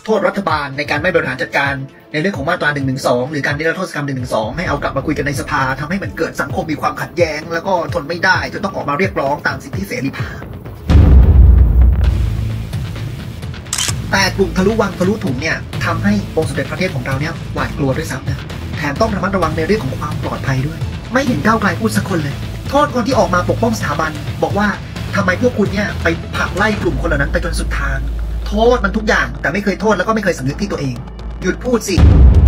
โทษรัฐบาลในการไม่บริหารจัดการในเรื่องของมาตรา112หรือการนิรโทษกรรม112ให้เอากลับมาคุยกันในสภาทำให้มันเกิดสังคมมีความขัดแย้งแล้วก็ทนไม่ได้จนต้องออกมาเรียกร้องตามสิทธิเสรีภาพแต่กลุ่มทะลุวังทะลุถุงเนี่ยทำให้องค์สมเด็จพระเทพของเราเนี่ยหวาดกลัวด้วยซ้ำนะแถมต้องระมัดระวังในเรื่องของความปลอดภัยด้วยไม่เห็นก้าวไกลพูดสักคนเลยโทษคนที่ออกมาปกป้องสถาบันบอกว่าทำไมพวกคุณเนี่ยไปผลักไล่กลุ่มคนเหล่านั้นไปจนสุดทางโทษมันทุกอย่างแต่ไม่เคยโทษแล้วก็ไม่เคยสำนึกที่ตัวเองหยุดพูดสิ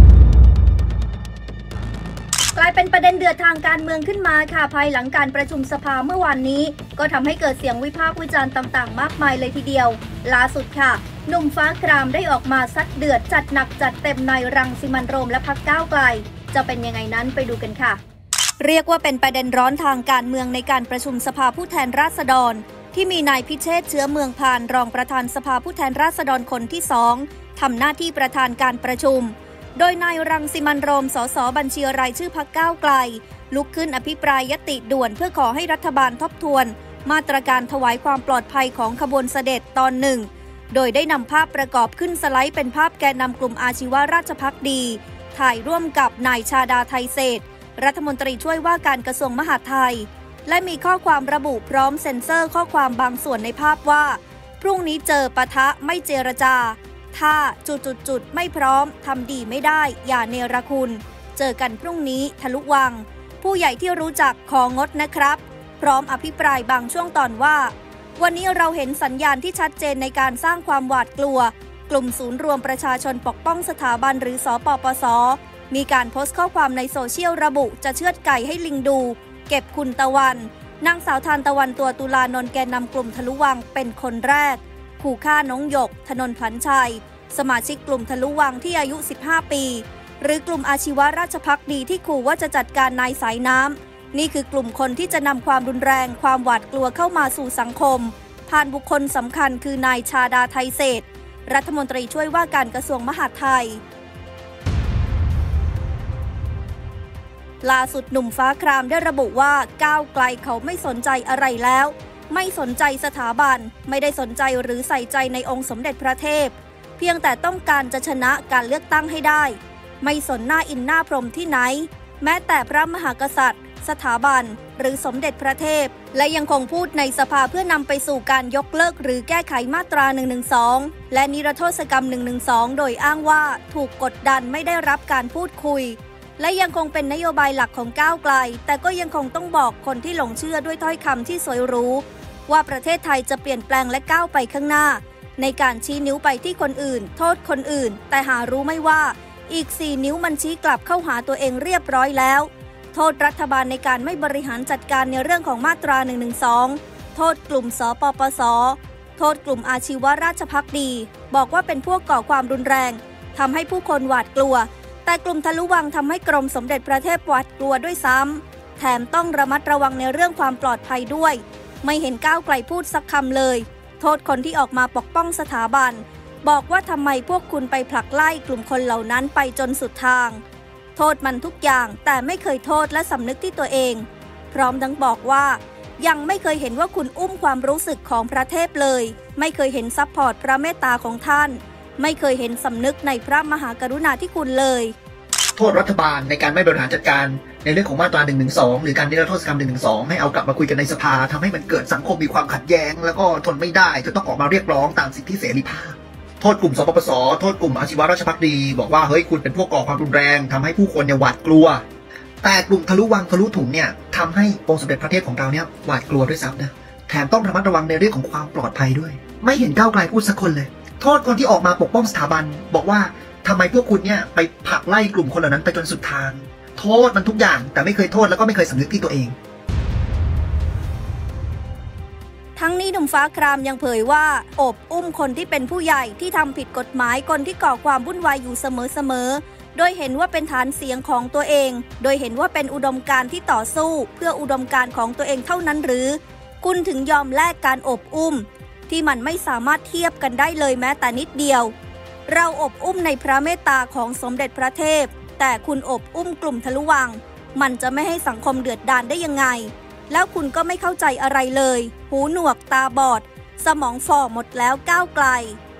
กลายเป็นประเด็นเดือดทางการเมืองขึ้นมาค่ะภายหลังการประชุมสภาเมื่อวานนี้ก็ทำให้เกิดเสียงวิพากษ์วิจารณ์ต่างๆมากมายเลยทีเดียวล่าสุดค่ะหนุ่มฟ้าครามได้ออกมาซัดเดือดจัดหนักจัดเต็มในรังสิมันต์โรมและพรรคก้าวไกลจะเป็นยังไงนั้นไปดูกันค่ะเรียกว่าเป็นประเด็นร้อนทางการเมืองในการประชุมสภาผู้แทนราษฎรที่มีนายพิเชษฐ์เชื้อเมืองพานรองประธานสภาผู้แทนราษฎรคนที่2ทำหน้าที่ประธานการประชุมโดยนายรังสิมันต์โรมสสบัญชีรายชื่อพรรคก้าวไกลลุกขึ้นอภิปรายญัตติด่วนเพื่อขอให้รัฐบาลทบทวนมาตรการถวายความปลอดภัยของขบวนเสด็จตอนหนึ่งโดยได้นำภาพประกอบขึ้นสไลด์เป็นภาพแกนนำกลุ่มอาชีวราชภักดีถ่ายร่วมกับนายชาดาไทเศรษฐ์รัฐมนตรีช่วยว่าการกระทรวงมหาดไทยและมีข้อความระบุพร้อมเซ็นเซอร์ข้อความบางส่วนในภาพว่าพรุ่งนี้เจอปะทะไม่เจรจาถ้าจุดไม่พร้อมทำดีไม่ได้อย่าเนรคุณเจอกันพรุ่งนี้ทะลุวังผู้ใหญ่ที่รู้จักของดนะครับพร้อมอภิปรายบางช่วงตอนว่าวันนี้เราเห็นสัญญาณที่ชัดเจนในการสร้างความหวาดกลัวกลุ่มศูนย์รวมประชาชนปกป้องสถาบันหรือสปปส.มีการโพสต์ข้อความในโซเชียลระบุจะเชือดไก่ให้ลิงดูเก็บคุณตะวันนางสาวทานตะวันตัวตุลานนท์แกนนำกลุ่มทะลุวังเป็นคนแรกขู่ฆ่าน้องหยกธนนท์ผันชัยสมาชิกกลุ่มทะลุวังที่อายุ15ปีหรือกลุ่มอาชีวราชภักดีที่ขู่ว่าจะจัดการนายสายน้ำนี่คือกลุ่มคนที่จะนำความรุนแรงความหวาดกลัวเข้ามาสู่สังคมผ่านบุคคลสำคัญคือนายชาดาไทเศรษฐ์รัฐมนตรีช่วยว่าการกระทรวงมหาดไทยล่าสุดหนุ่มฟ้าครามได้ระบุว่าก้าวไกลเขาไม่สนใจอะไรแล้วไม่สนใจสถาบันไม่ได้สนใจหรือใส่ใจในองค์สมเด็จพระเทพเพียงแต่ต้องการจะชนะการเลือกตั้งให้ได้ไม่สนหน้าอินหน้าพรหมที่ไหนแม้แต่พระมหากษัตริย์สถาบันหรือสมเด็จพระเทพและยังคงพูดในสภาเพื่อนำไปสู่การยกเลิกหรือแก้ไขมาตรา112และนิรโทษกรรม112โดยอ้างว่าถูกกดดันไม่ได้รับการพูดคุยและยังคงเป็นนโยบายหลักของก้าวไกลแต่ก็ยังคงต้องบอกคนที่หลงเชื่อด้วยถ้อยคำที่สวยหรูว่าประเทศไทยจะเปลี่ยนแปลงและก้าวไปข้างหน้าในการชี้นิ้วไปที่คนอื่นโทษคนอื่นแต่หารู้ไม่ว่าอีก4นิ้วมันชี้กลับเข้าหาตัวเองเรียบร้อยแล้วโทษรัฐบาลในการไม่บริหารจัดการในเรื่องของมาตรา112โทษกลุ่มสปปส.โทษกลุ่มอาชีวราชภักดีบอกว่าเป็นพวกก่อความรุนแรงทำให้ผู้คนหวาดกลัวแต่กลุ่มทะลุวังทำให้กรมสมเด็จพระเทพหวาดกลัวด้วยซ้ำแถมต้องระมัดระวังในเรื่องความปลอดภัยด้วยไม่เห็นก้าวไกลพูดสักคำเลยโทษคนที่ออกมาปกป้องสถาบันบอกว่าทำไมพวกคุณไปผลักไล่กลุ่มคนเหล่านั้นไปจนสุดทางโทษมันทุกอย่างแต่ไม่เคยโทษและสำนึกที่ตัวเองพร้อมทั้งบอกว่ายังไม่เคยเห็นว่าคุณอุ้มความรู้สึกของพระเทพเลยไม่เคยเห็นซัพพอร์ตพระเมตตาของท่านไม่เคยเห็นสำนึกในพระมหากรุณาธิคุณเลยโทษรัฐบาลในการไม่บริหารจัดการในเรื่องของมาตรา112หรือการนิรโทษกรรม112ให้เอากลับมาคุยกันในสภาทำให้มันเกิดสังคมมีความขัดแย้งแล้วก็ทนไม่ได้จนต้องออกมาเรียกร้องตามสิทธิเสรีภาพโทษกลุ่มสปปส.โทษกลุ่มอาชีวราชภักดีบอกว่าเฮ้ยคุณเป็นพวกก่อความรุนแรงทำให้ผู้คนหวาดกลัวแต่กลุ่มทะลุวังทะลุถุงเนี่ยทำให้องค์สมเด็จพระเทพของเราเนี่ยหวาดกลัวด้วยซ้ำนะแถมต้องระมัดระวังในเรื่องของความปลอดภัยด้วยไม่เห็นก้าวไกลพูดสักคนเลยโทษคนที่ออกมาปกป้องสถาบันบอกว่าทำไมพวกคุณเนี่ยไปผลักไล่กลุ่มคนเหล่านั้นไปจนสุดทางโทษมันทุกอย่างแต่ไม่เคยโทษแล้วก็ไม่เคยสำนึกที่ตัวเองทั้งนี้หนุ่มฟ้าครามยังเผยว่าอบอุ้มคนที่เป็นผู้ใหญ่ที่ทำผิดกฎหมายคนที่ก่อความวุ่นวายอยู่เสมอโดยเห็นว่าเป็นฐานเสียงของตัวเองโดยเห็นว่าเป็นอุดมการณ์ที่ต่อสู้เพื่ออุดมการณ์ของตัวเองเท่านั้นหรือคุณถึงยอมแลกการอบอุ้มที่มันไม่สามารถเทียบกันได้เลยแม้แต่นิดเดียวเราอบอุ้มในพระเมตตาของสมเด็จพระเทพแต่คุณอบอุ้มกลุ่มทะลุวังมันจะไม่ให้สังคมเดือดดาลได้ยังไงแล้วคุณก็ไม่เข้าใจอะไรเลยหูหนวกตาบอดสมองฝ่อหมดแล้วก้าวไกล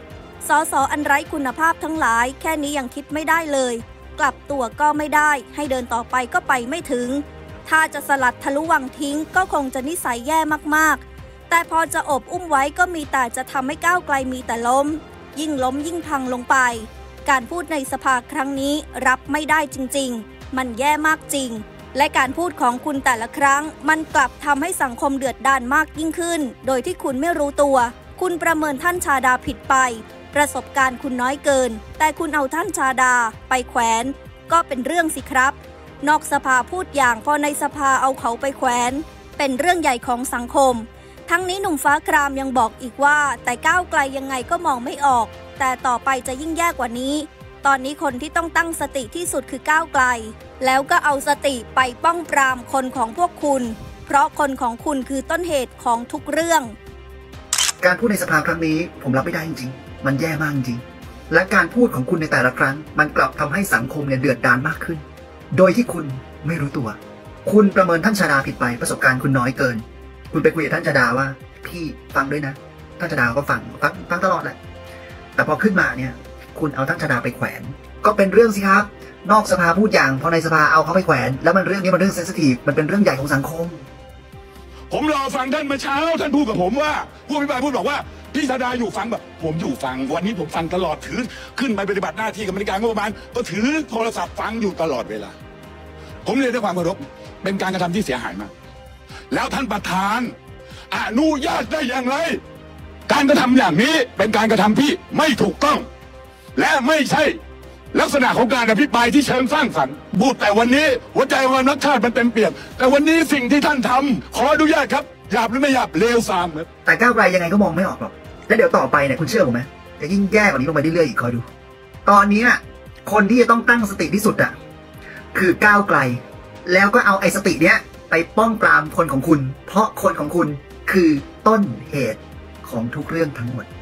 สสอันไร้คุณภาพทั้งหลายแค่นี้ยังคิดไม่ได้เลยกลับตัวก็ไม่ได้ให้เดินต่อไปก็ไปไม่ถึงถ้าจะสลัดทะลุวังทิ้งก็คงจะนิสัยแย่มากๆแต่พอจะอบอุ้มไว้ก็มีแต่จะทำให้ก้าวไกลมีแต่ล้มยิ่งล้มยิ่งพังลงไปการพูดในสภาครั้งนี้รับไม่ได้จริงๆมันแย่มากจริงและการพูดของคุณแต่ละครั้งมันกลับทำให้สังคมเดือดดาลมากยิ่งขึ้นโดยที่คุณไม่รู้ตัวคุณประเมินท่านชาดาผิดไปประสบการณ์คุณน้อยเกินแต่คุณเอาท่านชาดาไปแขวนก็เป็นเรื่องสิครับนอกสภาพูดอย่างพอในสภาเอาเขาไปแขวนเป็นเรื่องใหญ่ของสังคมทั้งนี้หนุ่มฟ้าครามยังบอกอีกว่าแต่ก้าวไกลยังไงก็มองไม่ออกแต่ต่อไปจะยิ่งแย่กว่านี้ตอนนี้คนที่ต้องตั้งสติที่สุดคือก้าวไกลแล้วก็เอาสติไปป้องปรามคนของพวกคุณเพราะคนของคุณคือต้นเหตุของทุกเรื่องการพูดในสภาครั้งนี้ผมรับไม่ได้จริงๆมันแย่มากจริงและการพูดของคุณในแต่ละครั้งมันกลับทำให้สังคมเนี่ยเดือดดาลมากขึ้นโดยที่คุณไม่รู้ตัวคุณประเมินท่านชาดาผิดไปประสบการณ์คุณน้อยเกินคุณไปคุยกับท่านชาดาว่าพี่ฟังด้วยนะท่านชาดาก็ฟังตลอดแหละแต่พอขึ้นมาเนี่ยคุณเอาท่านชาดาไปแขวนก็เป็นเรื่องสิครับนอกสภาพูดอย่างพอในสภาเอาเขาไปแขวนแล้วมันเรื่องนี้มันเรื่องเซนซิทีฟมันเป็นเรื่องใหญ่ของสังคมผมรอฟังท่านเมื่อเช้าท่านพูดกับผมว่าผู้อภิปรายพูดบอกว่าพี่ชาดาอยู่ฟังแบบผมอยู่ฟังวันนี้ผมฟังตลอดถือขึ้นไปปฏิบัติหน้าที่กรรมการงบประมาณก็ถือโทรศัพท์ฟังอยู่ตลอดเวลาผมเรียนด้วยความเคารพเป็นการกระทำที่เสียหายมากแล้วท่านประธานอนุญาตได้อย่างไรการกระทำอย่างนี้เป็นการกระทำที่ไม่ถูกต้องและไม่ใช่ลักษณะของการอภิปรายที่เชิงสร้างสรรค์พูดแต่วันนี้หัวใจความรักชาติมันเต็มเปี่ยมแต่วันนี้สิ่งที่ท่านทำขออนุญาตครับหยาบหรือไม่หยาบเลวทรามครับแต่ก้าวไกลยังไงก็มองไม่ออกหรอกและเดี๋ยวต่อไปเนี่ยคุณเชื่อผมไหมจะยิ่งแย่กว่านี้ลงไปเรื่อยๆอีกคอยดูตอนนี้น่ะคนที่จะต้องตั้งสติที่สุดอ่ะคือก้าวไกลแล้วก็เอาไอ้สติเนี้ยไปป้องปรามคนของคุณเพราะคนของคุณคือต้นเหตุของทุกเรื่องทั้งหมด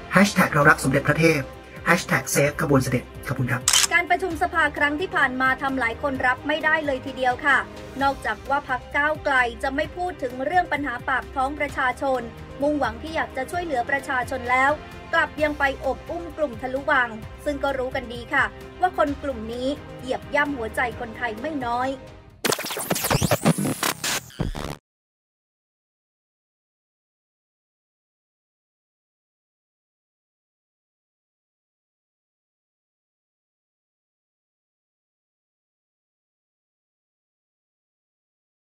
#เรารักสมเด็จพระเทพ#เซฟขบวนเสด็จขอบคุณครับการประชุมสภาครั้งที่ผ่านมาทำหลายคนรับไม่ได้เลยทีเดียวค่ะนอกจากว่าพรรคก้าวไกลจะไม่พูดถึงเรื่องปัญหาปากท้องประชาชนมุ่งหวังที่อยากจะช่วยเหลือประชาชนแล้วกลับยังไปอบอุ้มกลุ่มทะลุวังซึ่งก็รู้กันดีค่ะว่าคนกลุ่มนี้เหยียบย่ำหัวใจคนไทยไม่น้อย